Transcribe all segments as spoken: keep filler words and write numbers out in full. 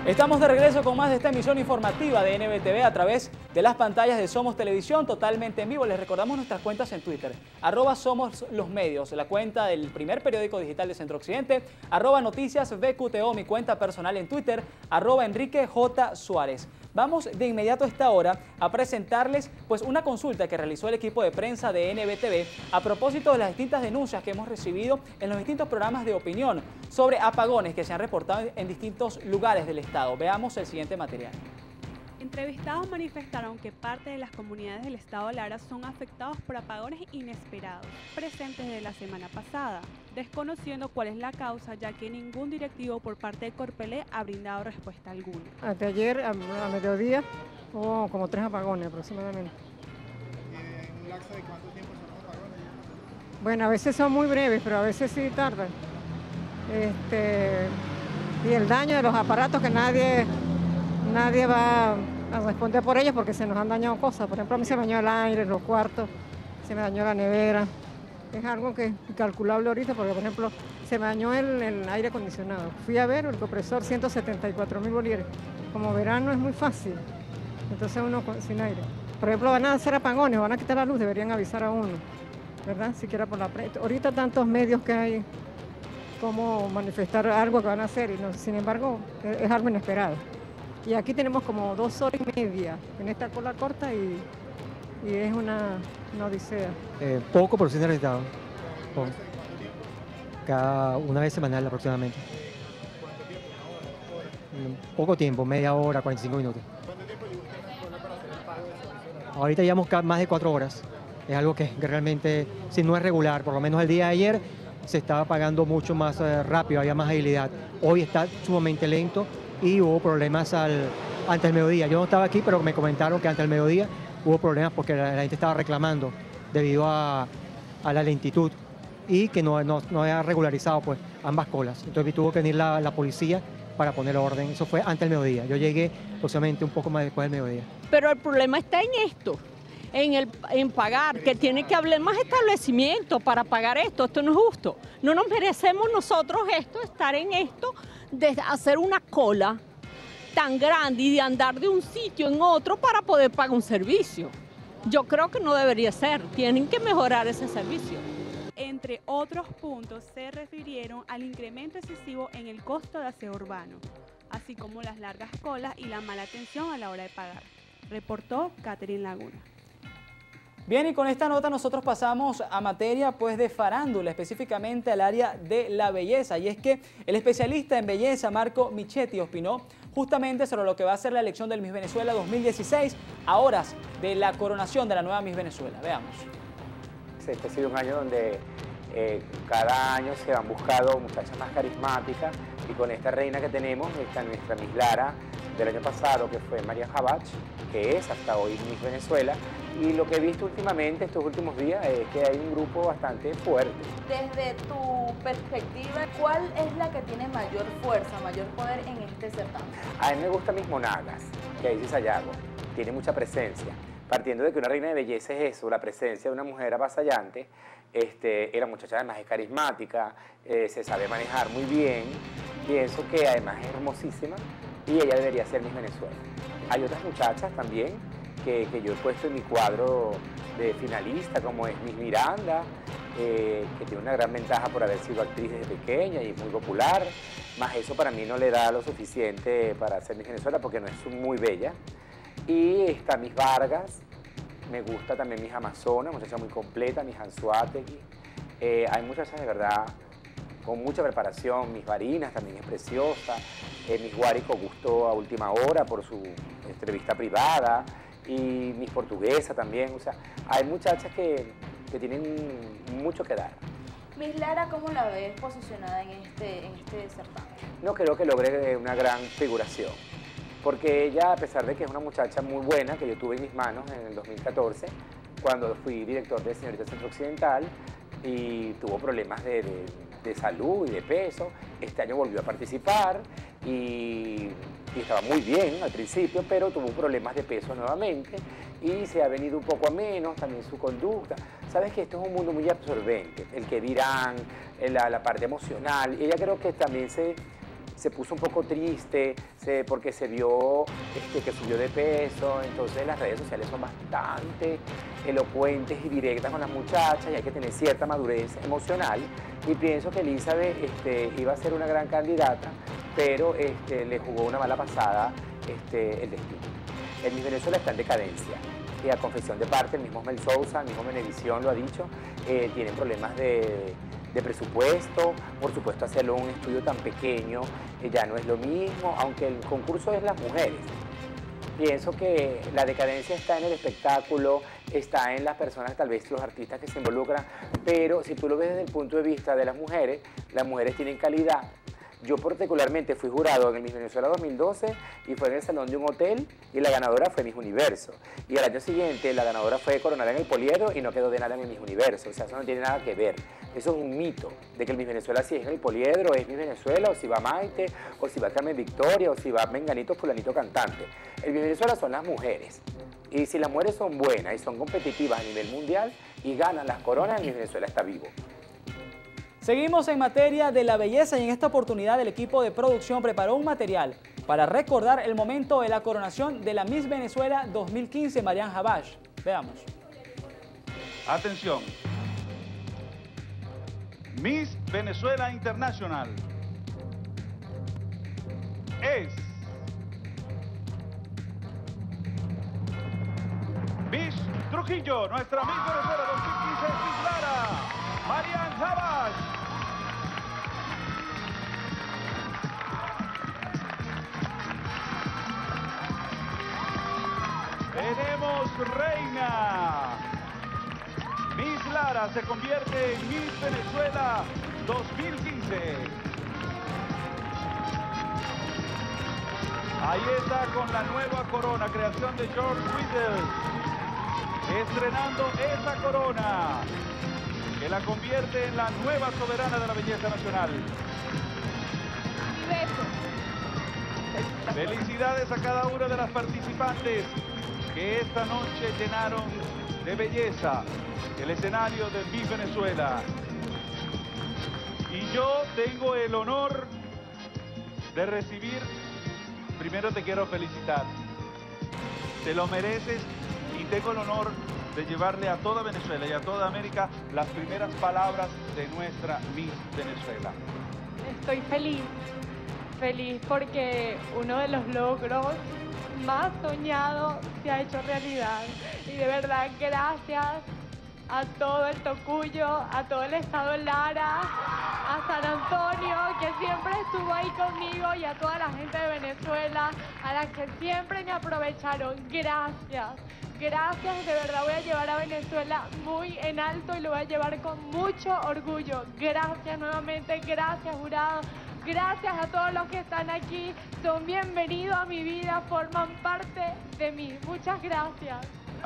Estamos de regreso con más de esta emisión informativa de N B T V a través de las pantallas de Somos Televisión, totalmente en vivo. Les recordamos nuestras cuentas en Twitter, arroba Somos Los Medios, la cuenta del primer periódico digital de Centro Occidente, arroba Noticias B Q T O, mi cuenta personal en Twitter, arroba Enrique J. Suárez. Vamos de inmediato a esta hora a presentarles pues, una consulta que realizó el equipo de prensa de N B T V a propósito de las distintas denuncias que hemos recibido en los distintos programas de opinión sobre apagones que se han reportado en distintos lugares del estado. Veamos el siguiente material. Entrevistados manifestaron que parte de las comunidades del estado Lara son afectados por apagones inesperados, presentes desde la semana pasada, desconociendo cuál es la causa, ya que ningún directivo por parte de Corpelé ha brindado respuesta alguna. Hasta ayer, a, a mediodía, hubo como tres apagones aproximadamente. ¿En un lapso de cuánto tiempo son los apagones? Bueno, a veces son muy breves, pero a veces sí tardan. Este, y el daño de los aparatos que nadie, nadie va a responder por ellos porque se nos han dañado cosas. Por ejemplo, a mí se me dañó el aire, los cuartos, se me dañó la nevera. Es algo que incalculable ahorita porque, por ejemplo, se me dañó el, el aire acondicionado. Fui a ver el compresor, ciento setenta y cuatro mil bolívares. Como verano es muy fácil, entonces uno sin aire. Por ejemplo, van a hacer apagones, van a quitar la luz, deberían avisar a uno, ¿verdad? Siquiera por la prensa. Ahorita tantos medios que hay, cómo manifestar algo que van a hacer, y no, sin embargo, es, es algo inesperado. Y aquí tenemos como dos horas y media en esta cola corta y, y es una, una odisea. Eh, poco, pero sí necesitado. Cada una vez semanal aproximadamente. Poco tiempo, media hora, cuarenta y cinco minutos. ¿Cuánto tiempo lleva usted en la cola para hacer el pago de ese servicio? Ahorita llevamos más de cuatro horas. Es algo que, que realmente, si no es regular, por lo menos el día de ayer se estaba pagando mucho más eh, rápido, había más agilidad. Hoy está sumamente lento y hubo problemas al, antes del mediodía. Yo no estaba aquí, pero me comentaron que antes del mediodía hubo problemas porque la, la gente estaba reclamando debido a, a la lentitud y que no, no, no había regularizado pues, ambas colas. Entonces tuvo que venir la, la policía para poner orden. Eso fue antes del mediodía. Yo llegué aproximadamente un poco más después del mediodía. Pero el problema está en esto, en, el, en pagar, que tiene que haber más establecimientos para pagar esto. Esto no es justo. No nos merecemos nosotros esto, estar en esto, de hacer una cola tan grande y de andar de un sitio en otro para poder pagar un servicio. Yo creo que no debería ser. Tienen que mejorar ese servicio. Entre otros puntos, se refirieron al incremento excesivo en el costo de aseo urbano, así como las largas colas y la mala atención a la hora de pagar, reportó Catherine Laguna. Bien, y con esta nota nosotros pasamos a materia pues, de farándula, específicamente al área de la belleza. Y es que el especialista en belleza, Marco Michetti, opinó justamente sobre lo que va a ser la elección del Miss Venezuela dos mil dieciséis, a horas de la coronación de la nueva Miss Venezuela. Veamos. Este ha sido un año donde eh, cada año se han buscado muchachas más carismáticas y con esta reina que tenemos, esta nuestra Miss Lara del año pasado, que fue María Jabach, que es hasta hoy Miss Venezuela, y lo que he visto últimamente estos últimos días es que hay un grupo bastante fuerte. Desde tu perspectiva, ¿cuál es la que tiene mayor fuerza, mayor poder en este certamen? A mí me gusta Miss Monagas, que ahí sí Sayago, tiene mucha presencia. Partiendo de que una reina de belleza es eso, la presencia de una mujer avasallante, este, la muchacha además es carismática, eh, se sabe manejar muy bien, pienso que además es hermosísima y ella debería ser Miss Venezuela. Hay otras muchachas también que, que yo he puesto en mi cuadro de finalista, como es Miss Miranda, eh, que tiene una gran ventaja por haber sido actriz desde pequeña y muy popular, más eso para mí no le da lo suficiente para ser Miss Venezuela porque no es muy bella. Y está Miss Vargas, me gusta también Miss Amazonas, muchacha muy completa, Miss Anzuategui. Eh, hay muchachas de verdad con mucha preparación, Miss Varinas también es preciosa, eh, Miss Guárico gustó a última hora por su entrevista privada, y Miss Portuguesa también, o sea, hay muchachas que, que tienen mucho que dar. Miss Lara, ¿cómo la ves posicionada en este, en este certamen? No creo que logre una gran figuración. Porque ella, a pesar de que es una muchacha muy buena, que yo tuve en mis manos en el dos mil catorce, cuando fui director de Señorita Centro Occidental, y tuvo problemas de, de, de salud y de peso, este año volvió a participar y, y estaba muy bien al principio, pero tuvo problemas de peso nuevamente y se ha venido un poco a menos, también su conducta. Sabes que esto es un mundo muy absorbente, el que dirán, la, la parte emocional, y ella creo que también se... se puso un poco triste se, porque se vio este, que subió de peso. Entonces las redes sociales son bastante elocuentes y directas con las muchachas y hay que tener cierta madurez emocional. Y pienso que Elizabeth este, iba a ser una gran candidata, pero este, le jugó una mala pasada este, el destino. El Miss Venezuela está en decadencia. Y a confesión de parte, el mismo Mel Sousa, el mismo Venevisión lo ha dicho, eh, tienen problemas de, de presupuesto. Por supuesto, hacerlo un estudio tan pequeño eh, ya no es lo mismo, aunque el concurso es las mujeres. Pienso que la decadencia está en el espectáculo, está en las personas, tal vez los artistas que se involucran, pero si tú lo ves desde el punto de vista de las mujeres, las mujeres tienen calidad. Yo particularmente fui jurado en el Miss Venezuela dos mil doce y fue en el salón de un hotel y la ganadora fue Miss Universo. Y al año siguiente la ganadora fue coronada en el Poliedro y no quedó de nada en el Miss Universo. O sea, eso no tiene nada que ver. Eso es un mito de que el Miss Venezuela si es en el Poliedro es Miss Venezuela, o si va Maite, o si va Carmen Victoria, o si va Menganito, fulanito cantante. El Miss Venezuela son las mujeres. Y si las mujeres son buenas y son competitivas a nivel mundial y ganan las coronas, el Miss Venezuela está vivo. Seguimos en materia de la belleza y en esta oportunidad el equipo de producción preparó un material para recordar el momento de la coronación de la Miss Venezuela dos mil quince, Marian Habash. Veamos. Atención. Miss Venezuela International es Miss Trujillo, nuestra Miss Venezuela dos mil quince, Miss Lara, Marian Habash. Tenemos reina. Miss Lara se convierte en Miss Venezuela dos mil quince. Ahí está con la nueva corona, creación de George Whittle, estrenando esa corona que la convierte en la nueva soberana de la belleza nacional. Felicidades a cada una de las participantes que esta noche llenaron de belleza el escenario de Miss Venezuela. Y yo tengo el honor de recibir, primero te quiero felicitar, te lo mereces y tengo el honor de llevarle a toda Venezuela y a toda América las primeras palabras de nuestra Miss Venezuela. Estoy feliz, feliz porque uno de los logros más soñado se ha hecho realidad y de verdad gracias a todo el Tocuyo, a todo el estado Lara, a San Antonio que siempre estuvo ahí conmigo y a toda la gente de Venezuela a las que siempre me aprovecharon. Gracias, gracias, de verdad voy a llevar a Venezuela muy en alto y lo voy a llevar con mucho orgullo. Gracias nuevamente, gracias jurado. Gracias a todos los que están aquí, son bienvenidos a mi vida, forman parte de mí. Muchas gracias.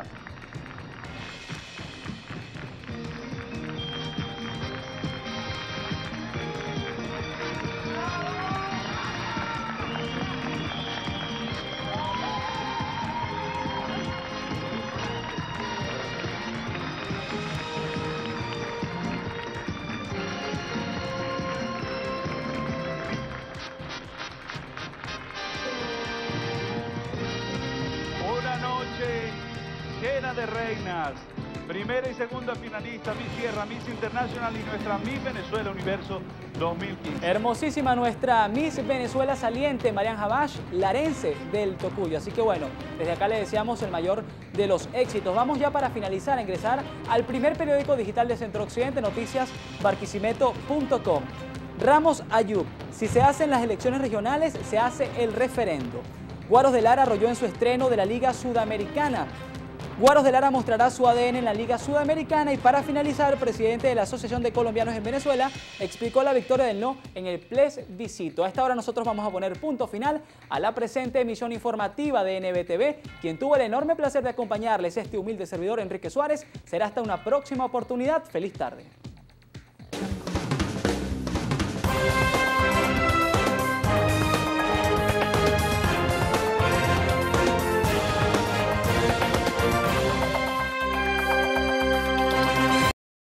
Llena de reinas, primera y segunda finalista, Miss Tierra, Miss International y nuestra Miss Venezuela Universo dos mil quince. Hermosísima nuestra Miss Venezuela saliente, Marian Habash, larense del Tocuyo. Así que bueno, desde acá le deseamos el mayor de los éxitos. Vamos ya para finalizar a ingresar al primer periódico digital de Centro Occidente, noticias barquisimeto punto com. Ramos Ayub, si se hacen las elecciones regionales, se hace el referendo. Guaros de Lara arrolló en su estreno de la Liga Sudamericana. Guaros de Lara mostrará su A D N en la Liga Sudamericana y para finalizar, el presidente de la Asociación de Colombianos en Venezuela explicó la victoria del no en el plebiscito. A esta hora nosotros vamos a poner punto final a la presente emisión informativa de N B T V. Quien tuvo el enorme placer de acompañarles, este humilde servidor Enrique Suárez. Será hasta una próxima oportunidad. Feliz tarde.